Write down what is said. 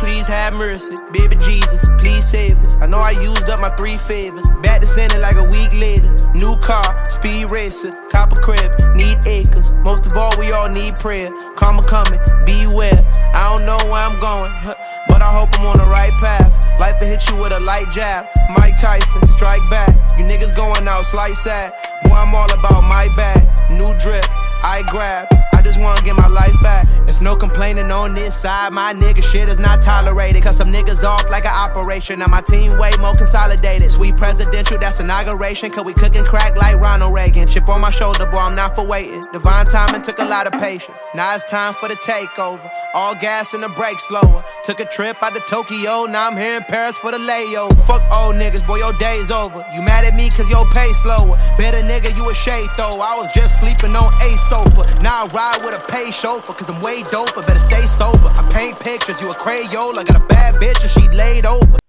please have mercy. Baby Jesus, please save us. I know I used up my 3 favors. Back to sending like a week later. New car, speed racer, copper crib, need acres. Most of all, we all need prayer. Karma coming, beware. I don't know where I'm going, but I hope I'm on the right path. Life will hit you with a light jab. Mike Tyson, strike back. You niggas going out slight sad. Boy, I'm all about my bag. New drip, I grab. I just wanna get my life back. There's no complaining on this side. My nigga shit is not tolerated. Cause some niggas off like an operation. Now my team way more consolidated. Sweet presidential, that's inauguration. Cause we cooking crack like Ronald Reagan. Chip on my shoulder, boy, I'm not for waiting. Divine timing took a lot of patience. Now it's time for the takeover. All gas and the brake slower. Took a trip out to Tokyo. Now I'm here in Paris for the layover. Fuck old niggas, boy, your day's over. You mad at me cause your pay slower. Better nigga, you a shade though. I was just sleeping on a sofa. Now I ride with a pay chauffeur. Cause I'm way doper, better stay sober. I paint pictures, you a Crayola. Got a bad bitch and she laid over.